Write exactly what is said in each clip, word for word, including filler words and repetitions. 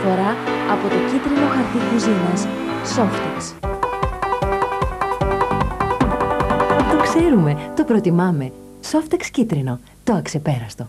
φορά από το κίτρινο χαρτί κουζίνας Softex. Το ξέρουμε, το προτιμάμε. Softex κίτρινο, το αξεπέραστο.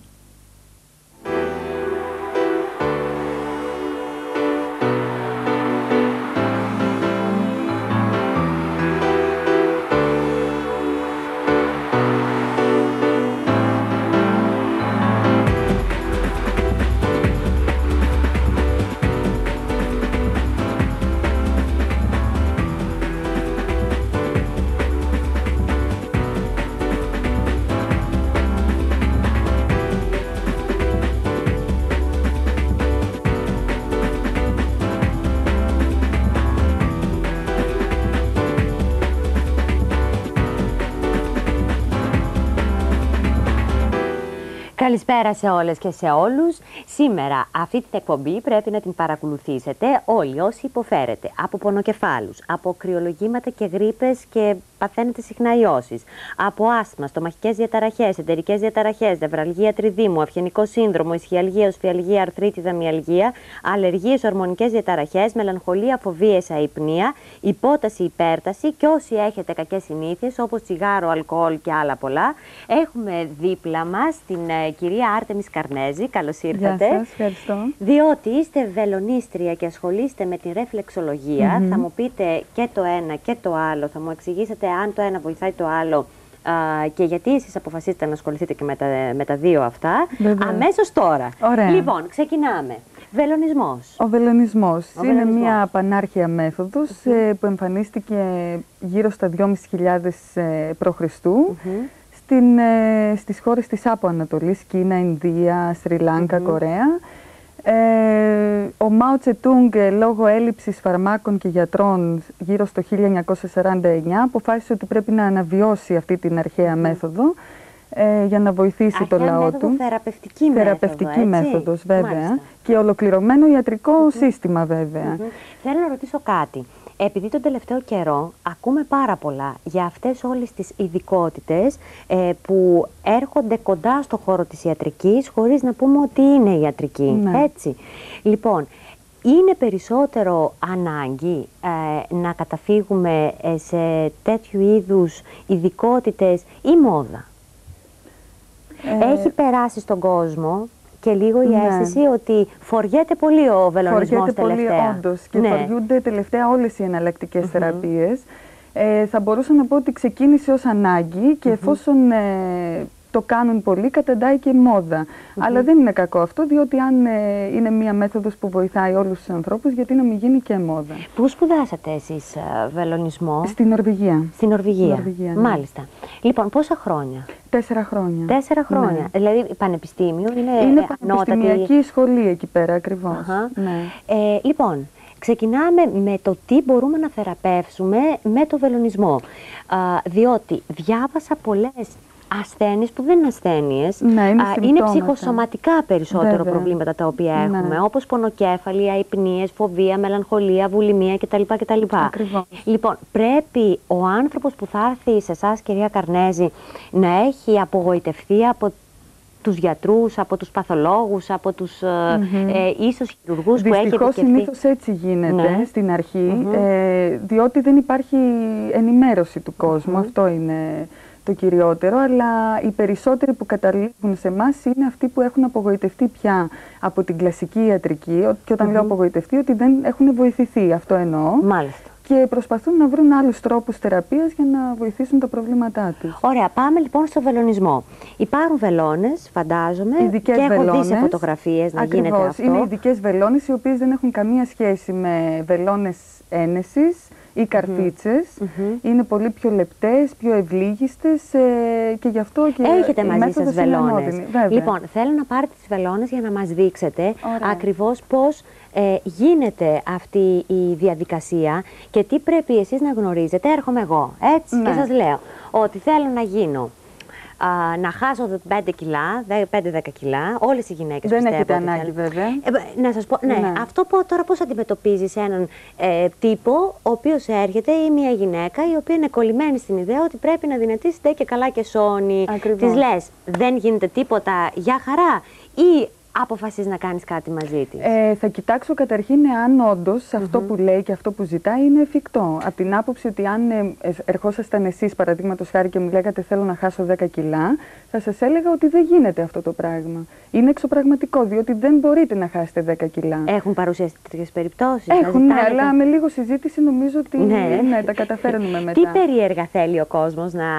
Καλησπέρα σε όλες και σε όλους. Σήμερα αυτή την εκπομπή πρέπει να την παρακολουθήσετε όλοι όσοι υποφέρετε από πονοκεφάλους, από κρυολογήματα και γρίπες και παθαίνετε συχνά ιώσεις, από άσθμα, στομαχικές διαταραχές, εντερικές διαταραχές, νευραλγία τριδήμου, αυγενικό σύνδρομο, ισχυαλγία, οσφιαλγία, αρθρίτιδα, μυαλγία, αλλεργίες, ορμονικές διαταραχές, μελαγχολία, φοβίες, αϊπνία, υπόταση, υπέρταση και όσοι έχετε κακές συνήθειες όπως τσιγάρο, αλκοόλ και άλλα πολλά. Έχουμε δίπλα μας την ε, κυρία Άρτεμις Καρνέζη. Καλώς ήρθατε. Γεια σας, ευχαριστώ. Διότι είστε βελονίστρια και ασχολείστε με την ρεφλεξολογία, mm-hmm. θα μου πείτε και το ένα και το άλλο, θα μου εξηγήσετε αν το ένα βοηθάει το άλλο α, και γιατί εσείς αποφασίσετε να ασχοληθείτε και με τα, με τα δύο αυτά. Βεβαίως. Αμέσως τώρα. Ωραία. Λοιπόν, ξεκινάμε. Βελονισμός. Ο βελονισμός Ο είναι βελονισμός. μια πανάρχια μέθοδος mm-hmm. ε, που εμφανίστηκε γύρω στα δυόμισι χιλιάδες ε, π.Χ. Mm-hmm. Στην, ε, στις χώρες της Άπο Ανατολής, Κίνα, Ινδία, Σρι Λάνκα, mm-hmm. Κορέα. Ε, ο Μάο Τσετούγκ, λόγω έλλειψης φαρμάκων και γιατρών γύρω στο χίλια εννιακόσια σαράντα εννιά, αποφάσισε ότι πρέπει να αναβιώσει αυτή την αρχαία mm. μέθοδο ε, για να βοηθήσει αρχαία το λαό μέθοδο, του. Θεραπευτική, θεραπευτική μέθοδο, έτσι? μέθοδος, βέβαια. Μάλιστα. Και ολοκληρωμένο ιατρικό mm-hmm. σύστημα, βέβαια. Mm-hmm. Θέλω να ρωτήσω κάτι. Επειδή τον τελευταίο καιρό ακούμε πάρα πολλά για αυτές όλες τις ειδικότητες ε, που έρχονται κοντά στο χώρο της ιατρικής χωρίς να πούμε ότι είναι ιατρική, ναι. έτσι. Λοιπόν, είναι περισσότερο ανάγκη ε, να καταφύγουμε σε τέτοιου είδους ειδικότητες ή μόδα? Ε... Έχει περάσει στον κόσμο και λίγο η ναι. αίσθηση ότι φοριέται πολύ ο βελονισμός τελευταία. Φοριέται πολύ, όντως. Και ναι. φοριούνται τελευταία όλες οι εναλλακτικές mm-hmm. θεραπείες. Ε, θα μπορούσα να πω ότι ξεκίνησε ως ανάγκη και mm-hmm. εφόσον ε, το κάνουν πολύ, καταντάει και μόδα. Mm-hmm. Αλλά δεν είναι κακό αυτό, διότι αν ε, είναι μία μέθοδος που βοηθάει όλους τους ανθρώπους, γιατί να μην γίνει και μόδα. Πού σπουδάσατε εσείς uh, βελονισμό? Στην Νορβηγία. Στην Νορβηγία. Νορβηγία, ναι. Μάλιστα. Λοιπόν, πόσα χρόνια? Τέσσερα χρόνια. Τέσσερα χρόνια. Ναι. Δηλαδή, πανεπιστήμιο είναι. Είναι πανεπιστημιακή σχολή εκεί πέρα, ακριβώς. Uh-huh. Ναι. Ε, λοιπόν, ξεκινάμε με το τι μπορούμε να θεραπεύσουμε με το βελονισμό. Α, διότι διάβασα πολλές ασθένειες που δεν είναι ασθένειες, ναι, είναι, α, είναι ψυχοσωματικά περισσότερο Βέβαια. προβλήματα τα οποία έχουμε, ναι. όπως πονοκέφαλη, αϊπνίες, φοβία, μελαγχολία, βουλημία κτλ. κτλ. Λοιπόν, πρέπει ο άνθρωπος που θα έρθει σε εσάς, κυρία Καρνέζη, να έχει απογοητευτεί από τους γιατρούς, από τους παθολόγους, από τους mm-hmm. ε, ίσως χειρουργούς που έχει επισκεφτεί? Δυστυχώς συνήθως έτσι γίνεται ναι. στην αρχή, mm-hmm. ε, διότι δεν υπάρχει ενημέρωση του κόσμου, mm-hmm. αυτό είναι το κυριότερο, αλλά οι περισσότεροι που καταλήγουν σε εμάς είναι αυτοί που έχουν απογοητευτεί πια από την κλασική ιατρική, και όταν mm-hmm. λέω απογοητευτεί, ότι δεν έχουν βοηθηθεί, αυτό εννοώ. Μάλιστα. Και προσπαθούν να βρουν άλλους τρόπους θεραπείας για να βοηθήσουν τα προβλήματά τους. Ωραία, πάμε λοιπόν στο βελονισμό. Υπάρχουν βελόνες, φαντάζομαι, ειδικές και βελόνες, έχω δει σε φωτογραφίες να ακριβώς, γίνεται αυτό. Είναι ειδικές βελόνες, οι οποίες δεν έχουν καμία σχέση με βελόνες ένεσης ή καρφίτσες. Mm-hmm. Είναι πολύ πιο λεπτές, πιο ευλίγιστες ε, και γι' αυτό και έχετε μαζί σας βελόνες. Λοιπόν, θέλω να πάρετε τις βελόνες για να μας δείξετε Ωραία. ακριβώς πώς ε, γίνεται αυτή η διαδικασία και τι πρέπει εσείς να γνωρίζετε. Έρχομαι εγώ, έτσι, ναι. και σας λέω ότι θέλω να γίνω α, να χάσω πέντε κιλά, πέντε δέκα κιλά, όλες οι γυναίκες δεν πιστεύω. Δεν έχετε ανάγκη βέβαια. Ε, να σας πω, ναι, ναι. αυτό πω, τώρα πώς αντιμετωπίζεις έναν ε, τύπο ο οποίος έρχεται ή μια γυναίκα η οποία είναι κολλημένη στην ιδέα ότι πρέπει να δυνατήσει και καλά και σώνει. Της λες, δεν γίνεται τίποτα, για χαρά, ή αποφασίζεις να κάνεις κάτι μαζί της? Ε, θα κοιτάξω καταρχήν αν όντως mm-hmm. αυτό που λέει και αυτό που ζητάει είναι εφικτό. Από την άποψη ότι αν ε, ερχόσασταν εσείς, παραδείγματος χάρη, και μου λέγατε θέλω να χάσω δέκα κιλά, θα σας έλεγα ότι δεν γίνεται αυτό το πράγμα. Είναι εξωπραγματικό, διότι δεν μπορείτε να χάσετε δέκα κιλά. Έχουν παρουσιαστεί τέτοιες περιπτώσεις? Έχουν, ναι, αλλά τα... με λίγο συζήτηση νομίζω ότι ναι. Ναι, τα καταφέρνουμε μετά. Τι περίεργα θέλει ο κόσμος να,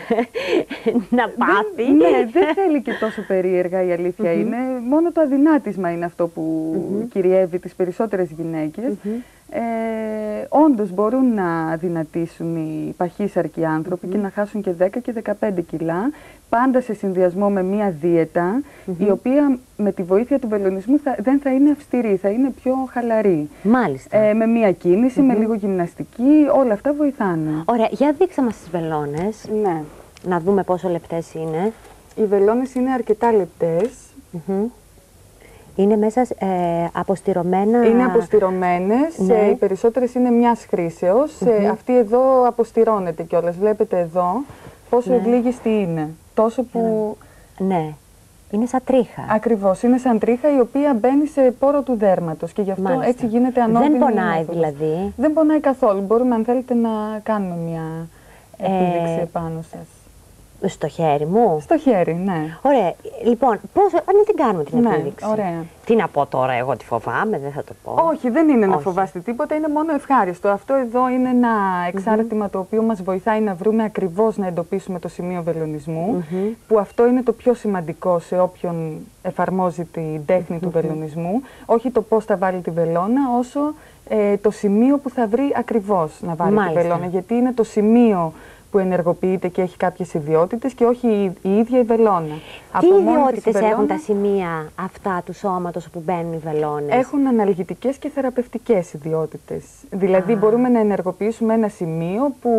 να πάθει? Δεν, ναι, δεν θέλει και τόσο περίεργα, η αλήθεια mm-hmm. είναι. Μόνο το αδυνάτισμα είναι αυτό που mm-hmm. κυριεύει τις περισσότερες γυναίκες. Mm-hmm. Ε, όντως μπορούν να δυνατήσουν οι παχύσαρκοι άνθρωποι mm-hmm. και να χάσουν και δέκα και δεκαπέντε κιλά, πάντα σε συνδυασμό με μία δίαιτα, mm-hmm. η οποία με τη βοήθεια του βελονισμού θα, δεν θα είναι αυστηρή, θα είναι πιο χαλαρή. Μάλιστα. Ε, με μία κίνηση, mm-hmm. με λίγο γυμναστική, όλα αυτά βοηθάνε. Ωραία, για δείξα μας τις βελόνες. Ναι. Να δούμε πόσο λεπτές είναι. Οι βελόνες είναι αρκετά λεπτές. Mm-hmm. Είναι μέσα ε, αποστηρωμένα. Είναι αποστηρωμένες, ναι. ε, οι περισσότερες είναι μιας χρήσεως. Mm-hmm. ε, αυτή εδώ αποστηρώνεται κιόλας. Βλέπετε εδώ πόσο ναι. ευλίγιστη είναι. Τόσο που... Ναι, είναι σαν τρίχα. Ακριβώς, είναι σαν τρίχα η οποία μπαίνει σε πόρο του δέρματος και γι' αυτό Μάλιστα. έτσι γίνεται ανώδυνη. Δεν πονάει δηλαδή? Δεν πονάει καθόλου. Μπορούμε αν θέλετε να κάνουμε μια επίδειξη ε... επάνω σας. Στο χέρι μου. Στο χέρι, ναι. Ωραία. Λοιπόν, πώς, να την κάνουμε την ναι, επίδειξη. Ωραία. Τι να πω τώρα, εγώ τη φοβάμαι, δεν θα το πω. Όχι, δεν είναι Όχι. να φοβάστε τίποτα, είναι μόνο ευχάριστο. Αυτό εδώ είναι ένα εξάρτημα mm-hmm. το οποίο μας βοηθάει να βρούμε ακριβώς να εντοπίσουμε το σημείο βελονισμού, mm-hmm. που αυτό είναι το πιο σημαντικό σε όποιον εφαρμόζει την τέχνη mm-hmm. του βελονισμού. Όχι το πώς θα βάλει τη βελόνα, όσο ε, το σημείο που θα βρει ακριβώς να βάλει Μάλιστα. τη βελόνα. Γιατί είναι το σημείο που ενεργοποιείται και έχει κάποιες ιδιότητες και όχι η, η ίδια η βελόνα. Τι ιδιότητες βελόνα, έχουν τα σημεία αυτά του σώματος όπου μπαίνουν οι βελόνες? Έχουν αναλγητικές και θεραπευτικές ιδιότητες. Δηλαδή Α. μπορούμε να ενεργοποιήσουμε ένα σημείο που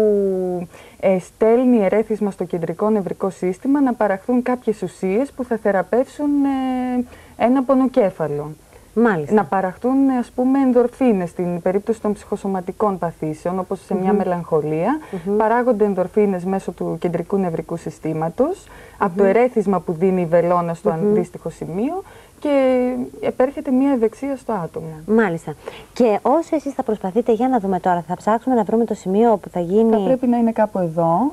ε, στέλνει ερέθισμα στο κεντρικό νευρικό σύστημα να παραχθούν κάποιες ουσίες που θα θεραπεύσουν ε, ένα πονοκέφαλο. Μάλιστα. Να παραχτούν, ας πούμε, ενδορφίνες στην περίπτωση των ψυχοσωματικών παθήσεων, όπως σε μια mm-hmm. μελαγχολία. Mm-hmm. Παράγονται ενδορφίνες μέσω του κεντρικού νευρικού συστήματος, mm-hmm. από το ερέθισμα που δίνει η βελόνα στο mm-hmm. αντίστοιχο σημείο και επέρχεται μια ευεξία στο άτομο. Μάλιστα. Και όσο εσείς θα προσπαθείτε, για να δούμε τώρα, θα ψάξουμε να βρούμε το σημείο που θα γίνει... Θα πρέπει να είναι κάπου εδώ.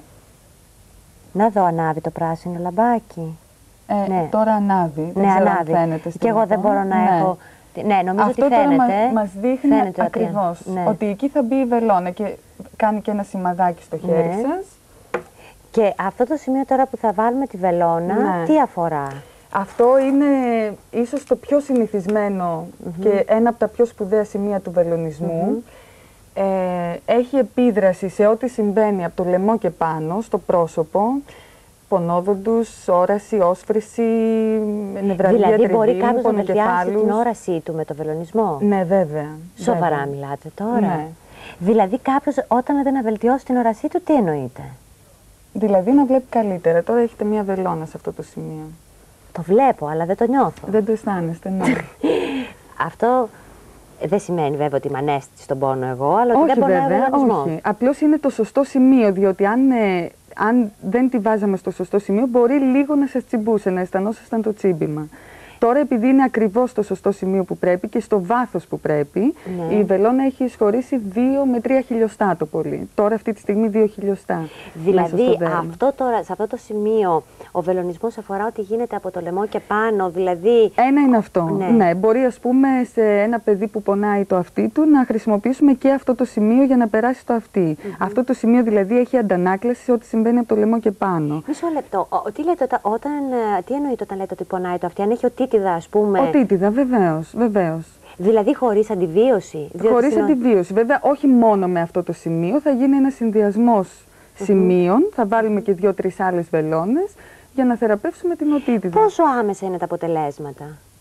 Να δω, ανάβει το πράσινο λαμπάκι. Ε, ναι. Τώρα ανάβει, δεν ναι, ξέρω ανάβει. αν φαίνεται στην Και εγώ δεν μπορώ να ναι. έχω... Ναι, νομίζω αυτό ότι φαίνεται. Αυτό τώρα μας δείχνει φαίνεται ακριβώς ότι, ναι. ότι εκεί θα μπει η βελόνα και κάνει και ένα σημαδάκι στο χέρι ναι. σας. Και αυτό το σημείο τώρα που θα βάλουμε τη βελόνα, ναι. τι αφορά? Αυτό είναι ίσως το πιο συνηθισμένο mm-hmm. και ένα από τα πιο σπουδαία σημεία του βελονισμού. Mm-hmm. ε, έχει επίδραση σε ό,τι συμβαίνει από το λαιμό και πάνω, στο πρόσωπο. Πονόδοντους, όραση, όσφρηση, νευραλγία δηλαδή, τριβήμου, μπορεί κάποιος να βελτιάσει την όρασή του με το βελονισμό? Ναι, βέβαια. Σοβαρά βέβαια. μιλάτε τώρα? Ναι. Δηλαδή κάποιος όταν λέτε να βελτιώσει την όρασή του, τι εννοείται? Δηλαδή να βλέπει καλύτερα. Τώρα έχετε μία βελόνα σε αυτό το σημείο. Το βλέπω, αλλά δεν το νιώθω. Δεν το αισθάνεστε, ναι. Αυτό δεν σημαίνει βέβαια ότι είμαι ανέστητη στον πόνο εγώ, αλλά ότι όχι, δεν πονάει βέβαια, ο βελονισμός. Όχι, απλώς είναι το σωστό σημείο, διότι αν... Ε, αν δεν τη βάζαμε στο σωστό σημείο, μπορεί λίγο να σας τσιμπούσε, να αισθανόσασταν το τσίμπημα. Τώρα, επειδή είναι ακριβώς στο σωστό σημείο που πρέπει και στο βάθος που πρέπει, ναι. η βελόνα έχει εισχωρήσει δύο με τρία χιλιοστά το πολύ. Τώρα, αυτή τη στιγμή, δύο χιλιοστά. Δηλαδή, αυτό τώρα, σε αυτό το σημείο, ο βελονισμός αφορά ότι γίνεται από το λαιμό και πάνω, δηλαδή... Ένα είναι αυτό. Ναι. ναι, μπορεί, ας πούμε, σε ένα παιδί που πονάει το αυτί του, να χρησιμοποιήσουμε και αυτό το σημείο για να περάσει το αυτί. Mm-hmm. Αυτό το σημείο, δηλαδή, έχει αντανάκλαση σε ό,τι συμβαίνει από το λαιμό και πάνω. Μισό λεπτό. Ο, τι, λέτε, όταν, τι εννοείται όταν λέτε ότι πονάει το αυτί? Αν έχει οτίτιδα, ας πούμε. Οτίτιδα, βεβαίως, βεβαίως. Δηλαδή χωρίς αντιβίωση. Χωρίς συνο... αντιβίωση. Βέβαια, όχι μόνο με αυτό το σημείο, θα γίνει ένα συνδυασμός mm-hmm. σημείων. Θα βάλουμε και δύο-τρεις άλλες βελόνες για να θεραπεύσουμε την οτίτιδα. Πόσο άμεσα είναι τα αποτελέσματα?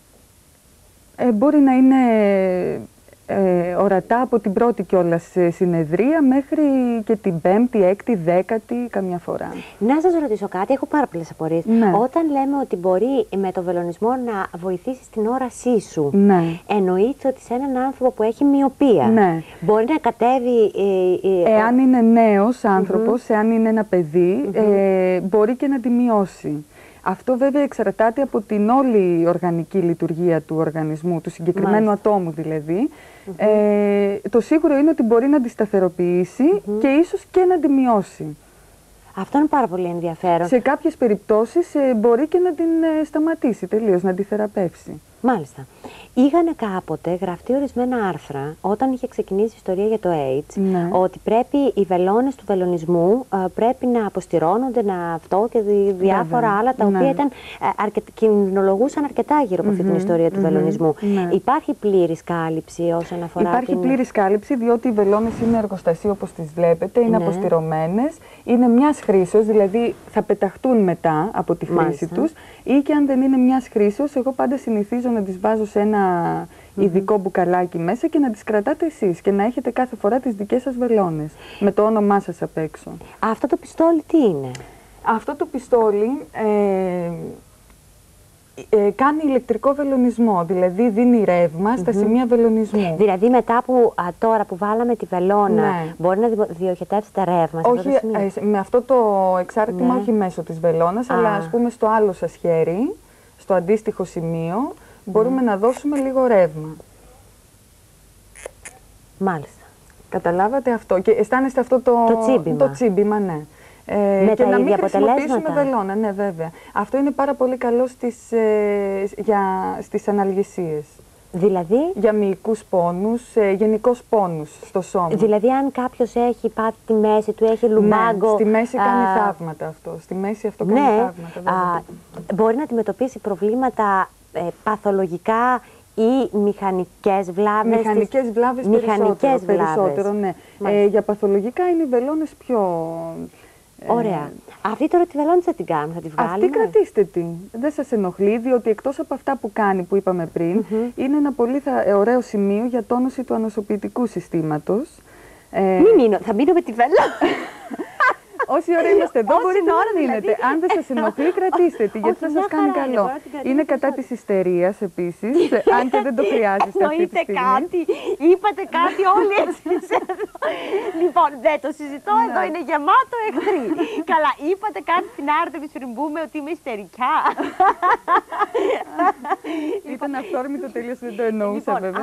Ε, μπορεί να είναι ε, ορατά από την πρώτη κιόλας συνεδρία μέχρι και την πέμπτη, έκτη, δέκατη καμιά φορά. Να σας ρωτήσω κάτι, έχω πάρα πολλές απορίες. Ναι. Όταν λέμε ότι μπορεί με το βελονισμό να βοηθήσει στην όρασή σου, ναι. εννοείται ότι σε έναν άνθρωπο που έχει μοιοπία ναι. μπορεί να κατέβει... Ε, ε, εάν είναι νέος άνθρωπος, mm-hmm. εάν είναι ένα παιδί, mm-hmm. ε, μπορεί και να τη μειώσει. Αυτό βέβαια εξαρτάται από την όλη οργανική λειτουργία του οργανισμού, του συγκεκριμένου Μάλιστα. ατόμου δηλαδή. Mm-hmm. ε, το σίγουρο είναι ότι μπορεί να τη σταθεροποιήσει mm-hmm. και ίσως και να τη μειώσει. Αυτό είναι πάρα πολύ ενδιαφέρον. Σε κάποιες περιπτώσεις ε, μπορεί και να την ε, σταματήσει τελείως, να τη θεραπεύσει. Μάλιστα. Είχανε κάποτε γραφτεί ορισμένα άρθρα όταν είχε ξεκινήσει η ιστορία για το AIDS, ναι. ότι πρέπει οι βελόνες του βελονισμού ε, πρέπει να αποστηρώνονται, να αυτό και διάφορα Βέβαια. άλλα τα οποία ναι. ήταν, ε, αρκε... κινδυνολογούσαν αρκετά γύρω από mm-hmm, αυτή την ιστορία του mm-hmm, βελονισμού. Ναι. Υπάρχει πλήρης κάλυψη όσον αφορά Υπάρχει την... πλήρης κάλυψη, διότι οι βελόνες είναι εργοστασίου όπως τις βλέπετε, είναι ναι. αποστηρωμένες, είναι μιας χρήσεως, δηλαδή θα πεταχτούν μετά από τη χρήση Μάλιστα. τους, ή και αν δεν είναι μιας χρήσεως, εγώ πάντα συνηθίζω να τις βάζω σε ένα mm-hmm. ειδικό μπουκαλάκι μέσα και να τις κρατάτε εσείς και να έχετε κάθε φορά τις δικές σας βελόνες με το όνομά σας απ' έξω. Αυτό το πιστόλι τι είναι? Αυτό το πιστόλι ε, ε, κάνει ηλεκτρικό βελονισμό, δηλαδή δίνει ρεύμα mm-hmm. στα σημεία βελονισμού. Δηλαδή μετά που α, τώρα που βάλαμε τη βελόνα ναι. μπορεί να διοχετεύσετε ρεύμα σε όχι, αυτό το ε, με αυτό το εξάρτημα ναι. όχι μέσω της βελόνας, αλλά ας πούμε στο άλλο σας χέρι, στο αντίστοιχο σημείο, μπορούμε mm. να δώσουμε λίγο ρεύμα. Μάλιστα. Καταλάβατε αυτό και αισθάνεστε αυτό το, το τσίμπημα. Το τσίμπημα, ναι. Ε, Με και τα να μην ίδια χρησιμοποιήσουμε βελόνα, ναι βέβαια. Αυτό είναι πάρα πολύ καλό στις, ε, για, στις αναλγησίες. Δηλαδή? Για μυϊκούς πόνους, ε, γενικώς πόνους στο σώμα. Δηλαδή αν κάποιος έχει πάθει τη μέση του, έχει λουμπάγκο... Ναι, στη μέση α... κάνει θαύματα αυτό. Στη μέση αυτό κάνει ναι, θαύματα. Α, μπορεί να αντιμετωπίσει προβλήματα ε, παθολογικά ή μηχανικές βλάβες. Μηχανικές της... βλάβες μηχανικές περισσότερο, βλάβες. περισσότερο ναι. Ε, για παθολογικά είναι οι βελόνες πιο... Ωραία. Ε, αυτή τώρα τη βελόνη θα την κάνουμε, θα τη βγάλουμε. Αυτή κρατήστε την. Δεν σας ενοχλεί, διότι εκτός από αυτά που κάνει που είπαμε πριν, mm-hmm. είναι ένα πολύ θα, ε, ωραίο σημείο για τόνωση του ανοσοποιητικού συστήματος. Ε, Μην μείνω, θα μείνω με τη βελόνη. Όση ώρα είμαστε εδώ, μπορείτε να μείνετε. Δηλαδή. Αν δεν σας ενοχλεί, κρατήστε τη, γιατί θα σας κάνει καλό. Είναι κατά της ιστερίας επίσης, αν και δεν το χρειάζεστε αυτή τη στιγμή. κάτι, είπατε κάτι όλοι εσείς εδώ. Λοιπόν, δεν το συζητώ, εδώ είναι γεμάτο εχθροί. Καλά, είπατε κάτι στην Άρτεμις πριν μπούμε ότι είμαι ιστερικά. Ήταν αυθόρμητο τελείως, δεν το εννοούσα βέβαια.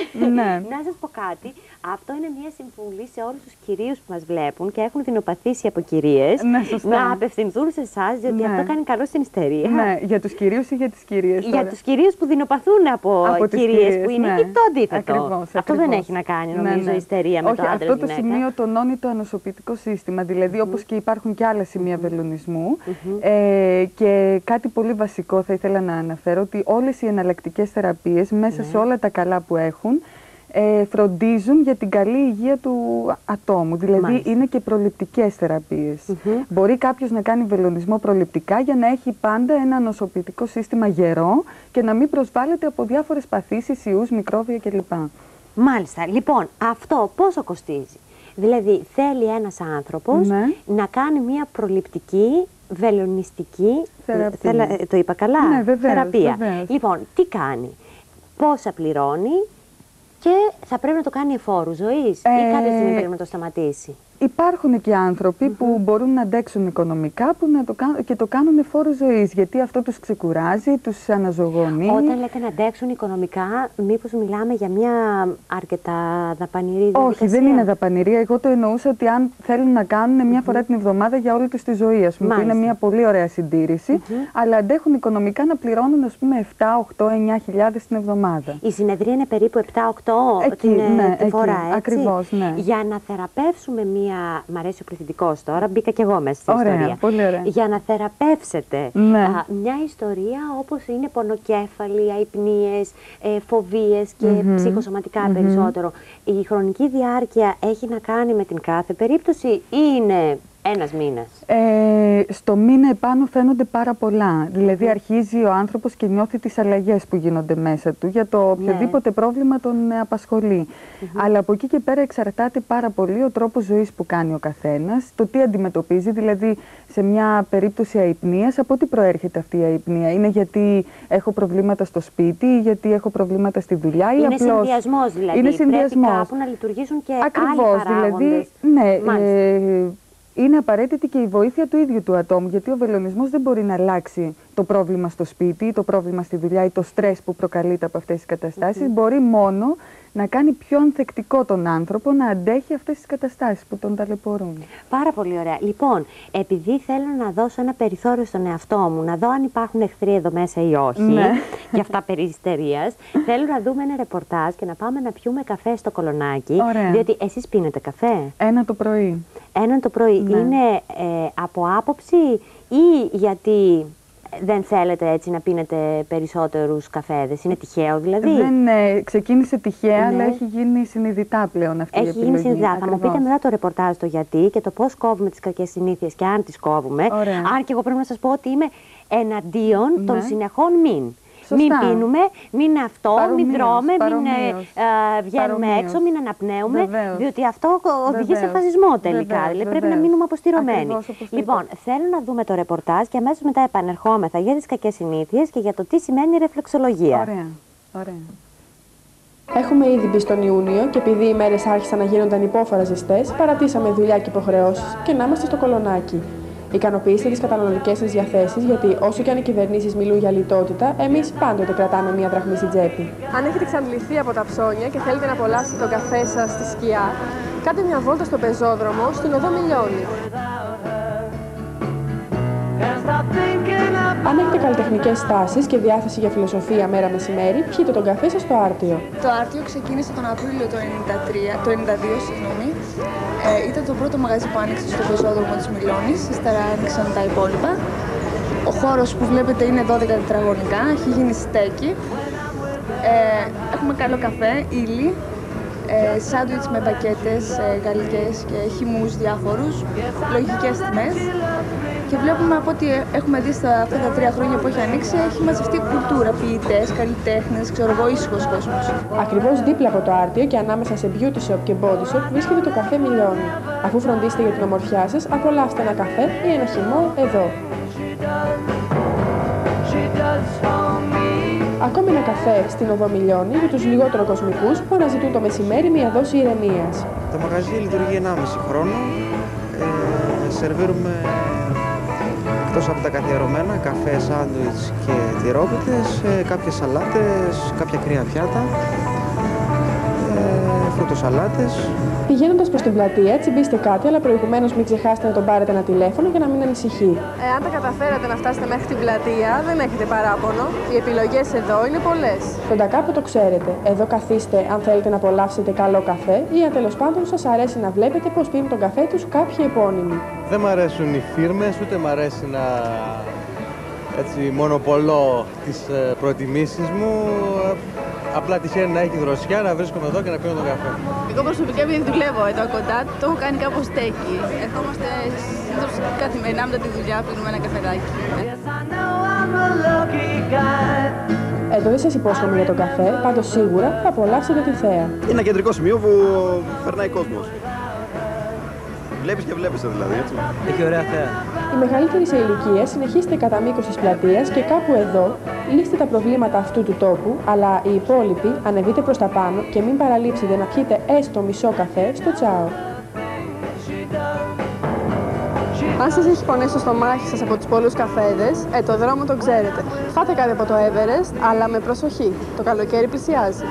Να σας πω κάτι, αυτό είναι μια συμβουλή σε όλους τους κυρίους που μας βλέπουν και έχουν δεινοπαθήσει από κυρίες, ναι, να απευθυνθούν σε εσάς, διότι ναι. αυτό κάνει καλό στην ιστερία. Ναι, για τους κυρίους ή για τις κυρίες. Για τους κυρίους που δεινοπαθούν από, από κυρίες, κυρίες που είναι ναι. και το αντίθετο. Ακριβώς, αυτό ακριβώς. δεν έχει να κάνει, νομίζω, ναι, ναι. ιστερία με Όχι, το άντρα. Αυτό το γυναίκα. σημείο τονώνει το ανοσοποιητικό σύστημα, δηλαδή mm-hmm. όπως και υπάρχουν και άλλα σημεία mm-hmm. βελονισμού. Mm-hmm. Ε, και κάτι πολύ βασικό θα ήθελα να αναφέρω, ότι όλες οι εναλλακτικές θεραπείες μέσα mm-hmm. σε όλα τα καλά που έχουν, Ε, φροντίζουν για την καλή υγεία του ατόμου. Δηλαδή Μάλιστα. είναι και προληπτικές θεραπείες. Mm-hmm. Μπορεί κάποιος να κάνει βελονισμό προληπτικά για να έχει πάντα ένα νοσοποιητικό σύστημα γερό και να μην προσβάλλεται από διάφορες παθήσεις, ιούς, μικρόβια κλπ. Μάλιστα. Λοιπόν, αυτό πόσο κοστίζει? Δηλαδή θέλει ένας άνθρωπος ναι. να κάνει μια προληπτική βελονιστική θεραπεία. Θέλα, το είπα καλά? Ναι, βεβαίως, θεραπεία. Βεβαίως. Λοιπόν, τι κάνει? Πόσα πληρώνει? Και θα πρέπει να το κάνει εφόρου ζωής ε... ή κάποια στιγμή πρέπει να το σταματήσει? Υπάρχουν και άνθρωποι mm-hmm. που μπορούν να αντέξουν οικονομικά που να το κάνουν, και το κάνουν εφόρου ζωής, γιατί αυτό τους ξεκουράζει, τους αναζωογονεί. Όταν λέτε να αντέξουν οικονομικά, μήπως μιλάμε για μια αρκετά δαπανηρή διαδικασία? Όχι, δεν είναι δαπανηρή. Εγώ το εννοούσα ότι αν θέλουν να κάνουν μια mm-hmm. φορά την εβδομάδα για όλη τους τη ζωή, ας πούμε, που είναι μια πολύ ωραία συντήρηση, mm-hmm. αλλά αντέχουν οικονομικά να πληρώνουν, ας πούμε, επτά, οκτώ, εννιά χιλιάδες την εβδομάδα. Η συνεδρία είναι περίπου επτά οκτώ την, ναι, την φορά, εκεί, έτσι. Ακριβώς, ναι. Για να θεραπεύσουμε μια... Μ' αρέσει ο πληθυντικός τώρα, μπήκα κι εγώ μέσα στην ωραία, ιστορία. Πολύ ωραία. Για να θεραπεύσετε ναι. α, μια ιστορία όπως είναι πονοκέφαλοι, αϊπνίες, ε, φοβίες και mm-hmm. ψυχοσωματικά mm-hmm. περισσότερο. Η χρονική διάρκεια έχει να κάνει με την κάθε περίπτωση ή είναι ένας μήνας? Ε, στο μήνα επάνω φαίνονται πάρα πολλά. Δηλαδή mm. αρχίζει ο άνθρωπος και νιώθει τις αλλαγές που γίνονται μέσα του για το οποιοδήποτε ναι. πρόβλημα τον απασχολεί. Mm-hmm. Αλλά από εκεί και πέρα εξαρτάται πάρα πολύ ο τρόπος ζωής που κάνει ο καθένας, το τι αντιμετωπίζει, δηλαδή σε μια περίπτωση αϊπνίας, από τι προέρχεται αυτή η αϊπνία? Είναι γιατί έχω προβλήματα στο σπίτι ή γιατί έχω προβλήματα στη δουλειά? Είναι ή απλώς... συνδυασμός δηλαδή, είναι συνδυασμός. Πρέπει κάπου να λειτουργήσουν και Ακριβώς, άλλοι παράγοντες. Δηλαδή, ναι, είναι απαραίτητη και η βοήθεια του ίδιου του ατόμου, γιατί ο βελονισμός δεν μπορεί να αλλάξει το πρόβλημα στο σπίτι, το πρόβλημα στη δουλειά ή το στρες που προκαλείται από αυτές τις καταστάσεις. Mm-hmm. Μπορεί μόνο να κάνει πιο ανθεκτικό τον άνθρωπο να αντέχει αυτές τις καταστάσεις που τον ταλαιπωρούν. Πάρα πολύ ωραία. Λοιπόν, επειδή θέλω να δώσω ένα περιθώριο στον εαυτό μου, να δω αν υπάρχουν εχθροί εδώ μέσα ή όχι, ναι. για αυτά περί ιστερίας, θέλω να δούμε ένα ρεπορτάζ και να πάμε να πιούμε καφέ στο Κολονάκι. Ωραία. Διότι εσείς πίνετε καφέ. Ένα το πρωί. Ένα το πρωί. Ναι. Είναι ε, από άποψη ή γιατί δεν θέλετε έτσι να πίνετε περισσότερους καφέδες? Είναι τυχαίο δηλαδή? Δεν ε, ξεκίνησε τυχαία, ναι. αλλά έχει γίνει συνειδητά πλέον αυτή έχει η επιλογή. Έχει γίνει συνειδητά. Θα μου πείτε μετά το ρεπορτάζ το γιατί και το πώς κόβουμε τις κακές συνήθειες και αν τις κόβουμε. Ωραία. Αν και εγώ πρέπει να σας πω ότι είμαι εναντίον ναι. των συνεχών μην. Σωστά. Μην πίνουμε, μην αυτό, παρομοίως, μην τρώμε, μην ε, βγαίνουμε παρομοίως. έξω, μην αναπνέουμε. Βεβαίως. Διότι αυτό οδηγεί σε φασισμό τελικά. Βεβαίως, δηλαδή πρέπει βεβαίως. να μείνουμε αποστηρωμένοι. Λοιπόν, θέλω να δούμε το ρεπορτάζ και αμέσως μετά επανερχόμεθα για τις κακές συνήθειες και για το τι σημαίνει ρεφλεξολογία. Ωραία. Ωραία. Έχουμε ήδη μπει στον Ιούνιο και επειδή οι μέρες άρχισαν να γίνονταν υπόφορα ζεστές, παρατήσαμε δουλειά και υποχρεώσεις και να είμαστε στο Κολονάκι. Ικανοποιήστε τις καταναλωτικές σας διαθέσεις, γιατί όσο και αν οι κυβερνήσεις μιλούν για λιτότητα, εμείς πάντοτε κρατάμε μία δραχμή στην τσέπη. Αν έχετε εξαντληθεί από τα ψώνια και θέλετε να απολαύσετε τον καφέ σας στη σκιά, κάντε μια βόλτα στο πεζόδρομο στην οδό Μιλιώνη. Αν έχετε καλλιτεχνικές στάσεις και διάθεση για φιλοσοφία μέρα μεσημέρι, πιείτε τον καφέ σας στο Άρτιο. Το Άρτιο ξεκίνησε τον Απρίλιο του ενενήντα τρία, το ενενήντα δύο, συγγνώμη. Ε, ήταν το πρώτο μαγαζί που άνοιξε στο πεζόδρομο της Μιλώνης, ύστερα άνοιξαν τα υπόλοιπα. Ο χώρος που βλέπετε είναι δώδεκα τετραγωνικά, έχει γίνει στέκι. Ε, έχουμε καλό καφέ, ύλη, ε, σάντουιτς με μπακέτες ε, γαλλικές και χυμούς διάφορους, λογικές τιμές. Και βλέπουμε από ό,τι έχουμε δει στα αυτά τα τρία χρόνια που έχει ανοίξει, έχει μαζευτεί κουλτούρα, ποιητές, καλλιτέχνες, ξέρω εγώ, ήσυχος κόσμος. Ακριβώς δίπλα από το Άρτιο και ανάμεσα σε beauty shop και body shop βρίσκεται το καφέ Μιλιώνη. Αφού φροντίσετε για την ομορφιά σας, απολαύστε ένα καφέ ή ένα χυμό εδώ. Ακόμη ένα καφέ στην οδό Μιλιώνη για τους λιγότερο κοσμικούς που αναζητούν το μεσημέρι μια δόση ηρεμίας. Το μαγαζί λειτουργεί ενάμιση χρόνο. Ε, σερβίρουμε εκτός από τα καθιερωμένα, καφέ, σάντουιτς και τυρόπιτες, ε, κάποιες σαλάτες, κάποια κρύα πιάτα, ε, φρουτοσαλάτες. Πηγαίνοντας προς την πλατεία, τσιμπήστε κάτι, αλλά προηγουμένως μην ξεχάσετε να τον πάρετε ένα τηλέφωνο για να μην ανησυχεί. Ε, αν τα καταφέρατε να φτάσετε μέχρι την πλατεία, δεν έχετε παράπονο. Οι επιλογές εδώ είναι πολλές. Τον Τακάπο το ξέρετε. Εδώ καθίστε αν θέλετε να απολαύσετε καλό καφέ ή αν τέλος πάντων σας αρέσει να βλέπετε πώς πίνουν τον καφέ τους κάποιοι επώνυμοι. Δεν μ' αρέσουν οι φίρμες, ούτε μ' αρέσει να έτσι, μονοπολώ τις ε, προτιμήσεις μου. Απλά τυχαίνει να έχει δροσιά, να βρίσκομαι εδώ και να πίνω τον καφέ. Εγώ προσωπικά επειδή δουλεύω εδώ κοντά, το έχω κάνει κάπως στέκι. Ερχόμαστε συνήθως καθημερινά μετά τη δουλειά, πίνουμε ένα καφεδάκι. Εδώ δεν σας υπόσχομαι για τον καφέ, πάντως σίγουρα θα απολαύσετε τη θέα. Είναι ένα κεντρικό σημείο που περνάει κόσμος. Βλέπεις και βλέπεις δηλαδή, έτσι. Έχει ωραία θέα. Οι μεγαλύτεροι σε ηλικία συνεχίστε κατά μήκος της πλατείας και κάπου εδώ λύστε τα προβλήματα αυτού του τόπου, αλλά οι υπόλοιποι ανεβείτε προς τα πάνω και μην παραλείψετε να πιείτε έστω μισό καφέ στο τσάο. Αν σας έχει πονέσει το στομάχι σας από τους πολλούς καφέδες, ε, το δρόμο το ξέρετε. Φάτε κάτι από το Everest, αλλά με προσοχή. Το καλοκαίρι πλησιάζει.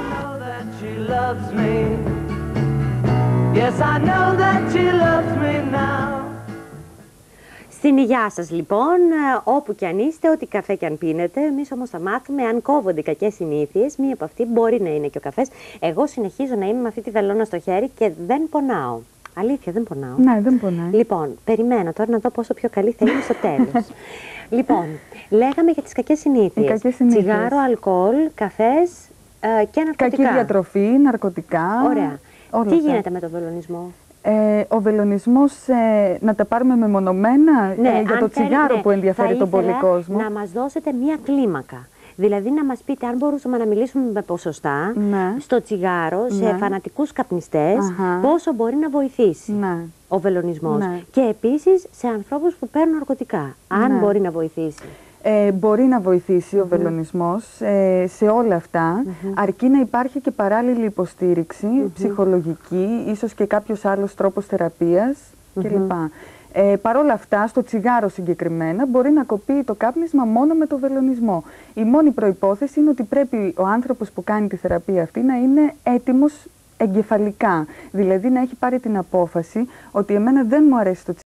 Yes, I know that she loves me now. Στην υγειά σας λοιπόν, όπου και αν είστε, ό,τι καφέ και αν πίνετε, εμείς όμως θα μάθουμε αν κόβονται κακές συνήθειες. Μία από αυτή μπορεί να είναι και ο καφές. Εγώ συνεχίζω να είμαι με αυτή τη βελόνα στο χέρι και δεν πονάω. Αλήθεια, δεν πονάω. Ναι, δεν πονάει. Λοιπόν, περιμένω τώρα να δω πόσο πιο καλή θα είναι στο τέλος. Λοιπόν, λέγαμε για τις κακές συνήθειες. κακές συνήθειες. Τσιγάρο, αλκοόλ, καφές ε, και ναρκωτικά. Κακή διατροφή, ναρκωτικά. Ωραία. Όλα Τι αυτά. γίνεται με τον βελονισμό? Ε, ο βελονισμός, ε, να τα πάρουμε μεμονωμένα, ναι, ε, για το τσιγάρο ναι, που ενδιαφέρει τον πολύ κόσμο. Να μας δώσετε μία κλίμακα. Δηλαδή να μας πείτε, αν μπορούσαμε να μιλήσουμε με ποσοστά, ναι. στο τσιγάρο, σε ναι. φανατικούς καπνιστές, Αχα. πόσο μπορεί να βοηθήσει ναι. ο βελονισμός. Ναι. Και επίσης σε ανθρώπους που παίρνουν ναρκωτικά, αν ναι. μπορεί να βοηθήσει. Ε, μπορεί να βοηθήσει mm-hmm. ο βελονισμός ε, σε όλα αυτά, mm-hmm. αρκεί να υπάρχει και παράλληλη υποστήριξη, mm-hmm. ψυχολογική, ίσως και κάποιος άλλος τρόπος θεραπείας mm-hmm. κλπ. Ε, Παρ' όλα αυτά, στο τσιγάρο συγκεκριμένα, μπορεί να κοπεί το κάπνισμα μόνο με το βελονισμό. Η μόνη προϋπόθεση είναι ότι πρέπει ο άνθρωπος που κάνει τη θεραπεία αυτή να είναι έτοιμος εγκεφαλικά. Δηλαδή να έχει πάρει την απόφαση ότι εμένα δεν μου αρέσει το τσιγάρο.